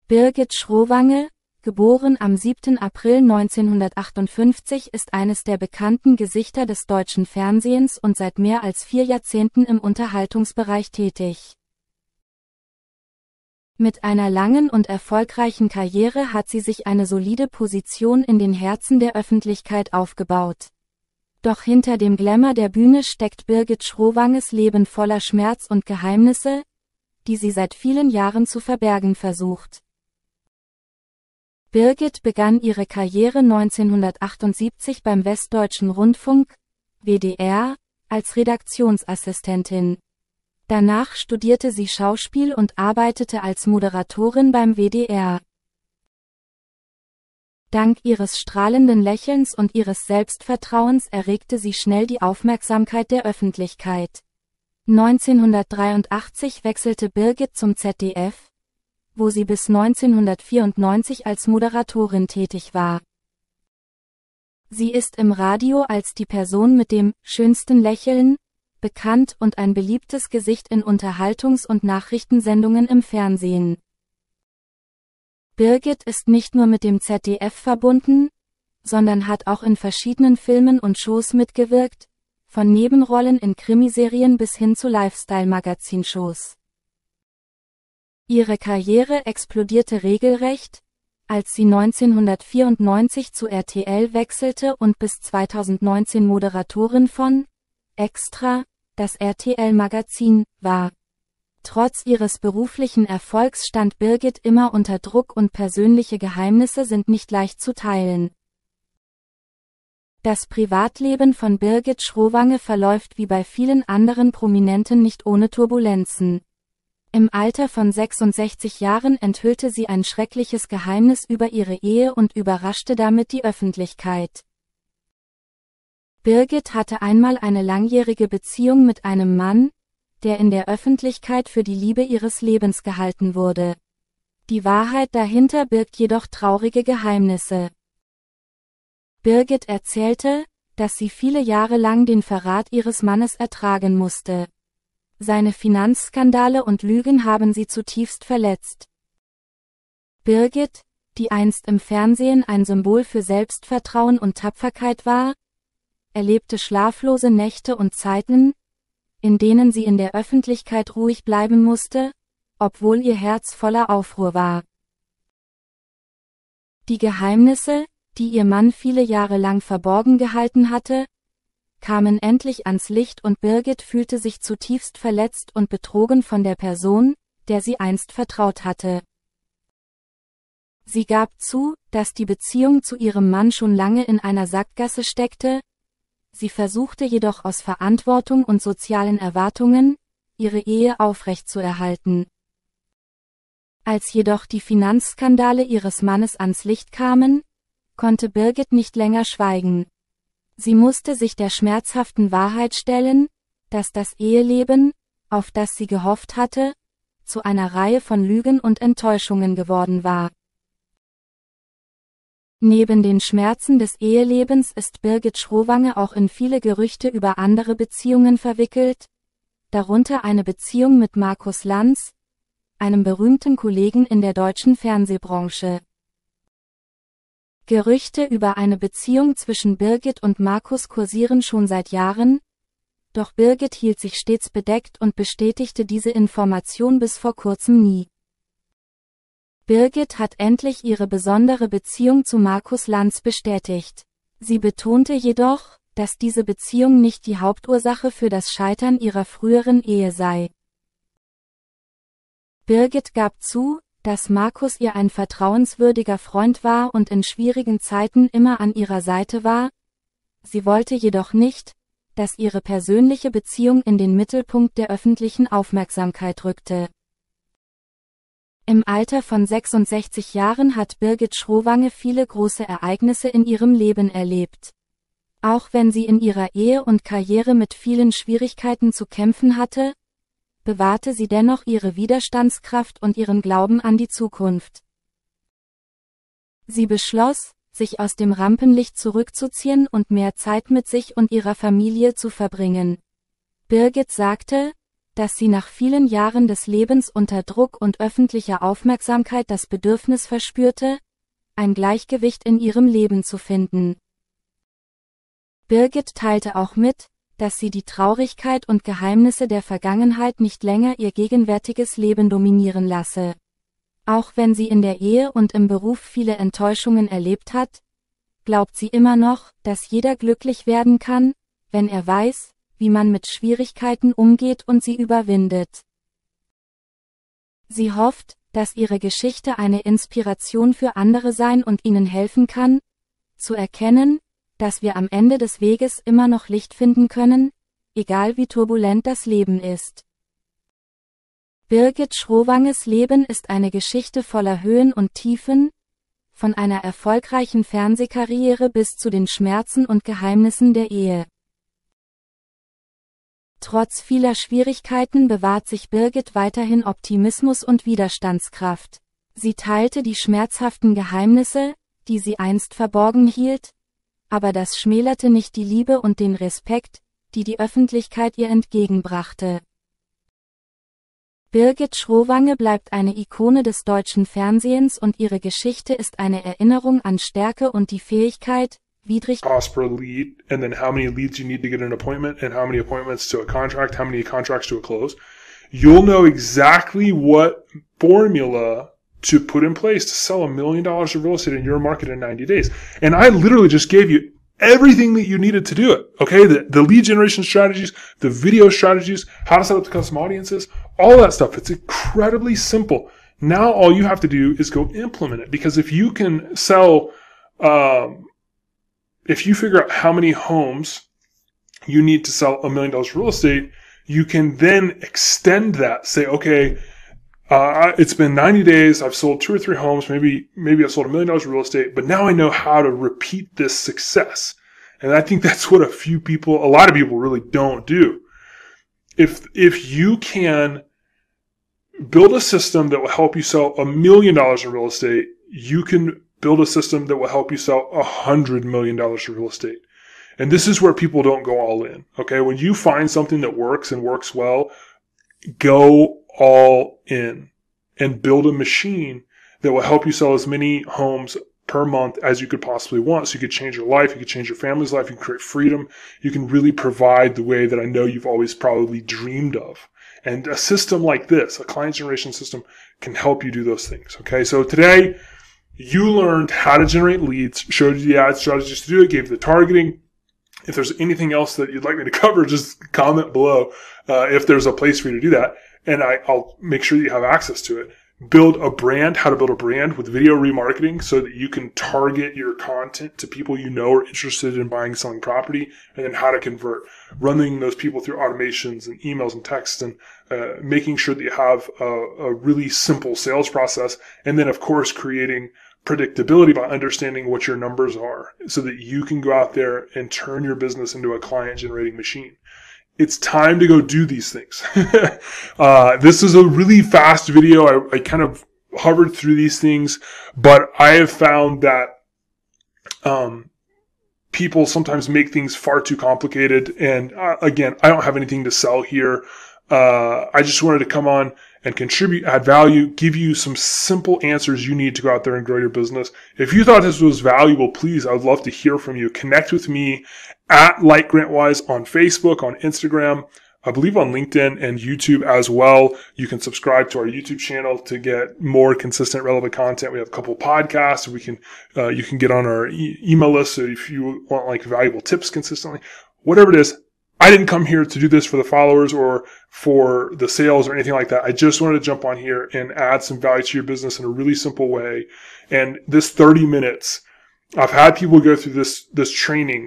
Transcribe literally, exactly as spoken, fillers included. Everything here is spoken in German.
Birgit Schrowange, geboren am siebten April neunzehnhundertachtundfünfzig, ist eines der bekannten Gesichter des deutschen Fernsehens und seit mehr als vier Jahrzehnten im Unterhaltungsbereich tätig. Mit einer langen und erfolgreichen Karriere hat sie sich eine solide Position in den Herzen der Öffentlichkeit aufgebaut. Doch hinter dem Glamour der Bühne steckt Birgit Schrowanges Leben voller Schmerz und Geheimnisse, die sie seit vielen Jahren zu verbergen versucht. Birgit begann ihre Karriere neunzehnhundertachtundsiebzig beim Westdeutschen Rundfunk, W D R, als Redaktionsassistentin. Danach studierte sie Schauspiel und arbeitete als Moderatorin beim W D R. Dank ihres strahlenden Lächelns und ihres Selbstvertrauens erregte sie schnell die Aufmerksamkeit der Öffentlichkeit. neunzehnhundertdreiundachtzig wechselte Birgit zum Z D F, wo sie bis neunzehnhundertvierundneunzig als Moderatorin tätig war. Sie ist im Radio als die Person mit dem schönsten Lächeln bekannt und ein beliebtes Gesicht in Unterhaltungs- und Nachrichtensendungen im Fernsehen. Birgit ist nicht nur mit dem Z D F verbunden, sondern hat auch in verschiedenen Filmen und Shows mitgewirkt, von Nebenrollen in Krimiserien bis hin zu Lifestyle-Magazin-Shows. Ihre Karriere explodierte regelrecht, als sie neunzehnhundertvierundneunzig zu R T L wechselte und bis zweitausendneunzehn Moderatorin von Extra, das R T L-Magazin, war. Trotz ihres beruflichen Erfolgs stand Birgit immer unter Druck und persönliche Geheimnisse sind nicht leicht zu teilen. Das Privatleben von Birgit Schrowange verläuft wie bei vielen anderen Prominenten nicht ohne Turbulenzen. Im Alter von sechsundsechzig Jahren enthüllte sie ein schreckliches Geheimnis über ihre Ehe und überraschte damit die Öffentlichkeit. Birgit hatte einmal eine langjährige Beziehung mit einem Mann, der in der Öffentlichkeit für die Liebe ihres Lebens gehalten wurde. Die Wahrheit dahinter birgt jedoch traurige Geheimnisse. Birgit erzählte, dass sie viele Jahre lang den Verrat ihres Mannes ertragen musste. Seine Finanzskandale und Lügen haben sie zutiefst verletzt. Birgit, die einst im Fernsehen ein Symbol für Selbstvertrauen und Tapferkeit war, erlebte schlaflose Nächte und Zeiten, in denen sie in der Öffentlichkeit ruhig bleiben musste, obwohl ihr Herz voller Aufruhr war. Die Geheimnisse, die ihr Mann viele Jahre lang verborgen gehalten hatte, kamen endlich ans Licht und Birgit fühlte sich zutiefst verletzt und betrogen von der Person, der sie einst vertraut hatte. Sie gab zu, dass die Beziehung zu ihrem Mann schon lange in einer Sackgasse steckte, sie versuchte jedoch aus Verantwortung und sozialen Erwartungen, ihre Ehe aufrechtzuerhalten. Als jedoch die Finanzskandale ihres Mannes ans Licht kamen, konnte Birgit nicht länger schweigen. Sie musste sich der schmerzhaften Wahrheit stellen, dass das Eheleben, auf das sie gehofft hatte, zu einer Reihe von Lügen und Enttäuschungen geworden war. Neben den Schmerzen des Ehelebens ist Birgit Schrowange auch in viele Gerüchte über andere Beziehungen verwickelt, darunter eine Beziehung mit Markus Lanz, einem berühmten Kollegen in der deutschen Fernsehbranche. Gerüchte über eine Beziehung zwischen Birgit und Markus kursieren schon seit Jahren, doch Birgit hielt sich stets bedeckt und bestätigte diese Information bis vor kurzem nie. Birgit hat endlich ihre besondere Beziehung zu Markus Lanz bestätigt. Sie betonte jedoch, dass diese Beziehung nicht die Hauptursache für das Scheitern ihrer früheren Ehe sei. Birgit gab zu, dass Markus ihr ein vertrauenswürdiger Freund war und in schwierigen Zeiten immer an ihrer Seite war. Sie wollte jedoch nicht, dass ihre persönliche Beziehung in den Mittelpunkt der öffentlichen Aufmerksamkeit rückte. Im Alter von sechsundsechzig Jahren hat Birgit Schrowange viele große Ereignisse in ihrem Leben erlebt. Auch wenn sie in ihrer Ehe und Karriere mit vielen Schwierigkeiten zu kämpfen hatte, bewahrte sie dennoch ihre Widerstandskraft und ihren Glauben an die Zukunft. Sie beschloss, sich aus dem Rampenlicht zurückzuziehen und mehr Zeit mit sich und ihrer Familie zu verbringen. Birgit sagte, dass sie nach vielen Jahren des Lebens unter Druck und öffentlicher Aufmerksamkeit das Bedürfnis verspürte, ein Gleichgewicht in ihrem Leben zu finden. Birgit teilte auch mit, dass sie die Traurigkeit und Geheimnisse der Vergangenheit nicht länger ihr gegenwärtiges Leben dominieren lasse. Auch wenn sie in der Ehe und im Beruf viele Enttäuschungen erlebt hat, glaubt sie immer noch, dass jeder glücklich werden kann, wenn er weiß, wie man mit Schwierigkeiten umgeht und sie überwindet. Sie hofft, dass ihre Geschichte eine Inspiration für andere sein und ihnen helfen kann, zu erkennen, dass wir am Ende des Weges immer noch Licht finden können, egal wie turbulent das Leben ist. Birgit Schrowanges Leben ist eine Geschichte voller Höhen und Tiefen, von einer erfolgreichen Fernsehkarriere bis zu den Schmerzen und Geheimnissen der Ehe. Trotz vieler Schwierigkeiten bewahrt sich Birgit weiterhin Optimismus und Widerstandskraft. Sie teilte die schmerzhaften Geheimnisse, die sie einst verborgen hielt, aber das schmälerte nicht die Liebe und den Respekt, die die Öffentlichkeit ihr entgegenbrachte. Birgit Schrowange bleibt eine Ikone des deutschen Fernsehens und ihre Geschichte ist eine Erinnerung an Stärke und die Fähigkeit, widrig cost per lead, and then how many leads you need to get an appointment, and how many appointments to a contract, how many contracts to a close. You'll know exactly what formula to put in place to sell a million dollars of real estate in your market in ninety days. And I literally just gave you everything that you needed to do it. Okay. The, the lead generation strategies, the video strategies, how to set up the custom audiences, all that stuff. It's incredibly simple. Now all you have to do is go implement it, because if you can sell, um, if you figure out how many homes you need to sell a million dollars of real estate, you can then extend that. Say, okay, uh, it's been ninety days. I've sold two or three homes. Maybe, maybe I've sold a million dollars of real estate, but now I know how to repeat this success. And I think that's what a few people, a lot of people really don't do. If, if you can build a system that will help you sell a million dollars of real estate, you can build a system that will help you sell a hundred million dollars of real estate. And this is where people don't go all in. Okay. When you find something that works and works well, go all in and build a machine that will help you sell as many homes per month as you could possibly want. So you could change your life. You could change your family's life. You can create freedom. You can really provide the way that I know you've always probably dreamed of. And a system like this, a client generation system, can help you do those things. Okay. So today you learned how to generate leads, showed you the ad strategies to do it, gave you the targeting. If there's anything else that you'd like me to cover, just comment below uh, if there's a place for you to do that. And I, I'll make sure that you have access to it. Build a brand, how to build a brand with video remarketing so that you can target your content to people you know are interested in buying and selling property, and then how to convert, running those people through automations and emails and texts, and uh, making sure that you have a, a really simple sales process. And then, of course, creating predictability by understanding what your numbers are so that you can go out there and turn your business into a client generating machine. It's time to go do these things. uh, this is a really fast video. I, I kind of hovered through these things, but I have found that um, people sometimes make things far too complicated. And uh, again, I don't have anything to sell here. Uh, I just wanted to come on and contribute, add value, give you some simple answers you need to go out there and grow your business. If you thought this was valuable, please, I would love to hear from you. Connect with me at Light Grantwise on Facebook, on Instagram, I believe on LinkedIn and YouTube as well. You can subscribe to our YouTube channel to get more consistent, relevant content. We have a couple of podcasts. We can, uh, you can get on our e- email list. So if you want like valuable tips consistently, whatever it is, I didn't come here to do this for the followers or for the sales or anything like that. I just wanted to jump on here and add some value to your business in a really simple way. And this thirty minutes, I've had people go through this, this training